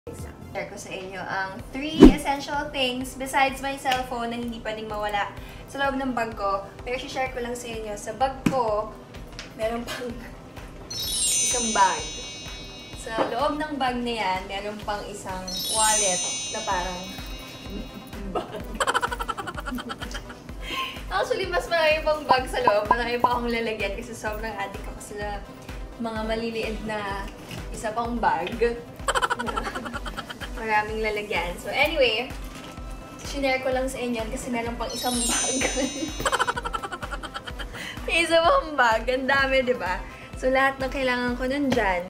Share ko sa inyo ang 3 essential things besides my cellphone na hindi pwedeng mawala sa loob ng bag ko. Pero share ko lang sa inyo, sa bag ko, meron pang isang bag. Sa loob ng bag na yan, meron pang isang wallet na parang bag. Actually, mas marami pang bag sa loob. Marami pa akong lalagyan kasi sobrang addict ako sa mga maliliit na isa pang bag. Maraming lalagyan. So anyway, sinare ko lang sa inyo kasi meron pang isang bag. May isa pang bag. Ang dami, di ba? So lahat ng kailangan ko nandyan.